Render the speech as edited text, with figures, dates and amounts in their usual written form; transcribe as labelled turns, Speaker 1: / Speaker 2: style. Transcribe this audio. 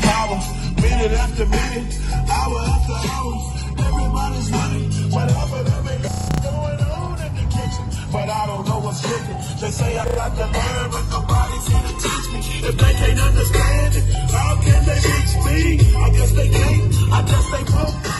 Speaker 1: power. Minute after minute, hour after hour. Everybody's running, whatever they got going on in the kitchen. But I don't know what's cooking. They say I got to learn, but nobody's here to teach me. If they can't understand it, how can they teach me? I guess they can't. I guess they broke.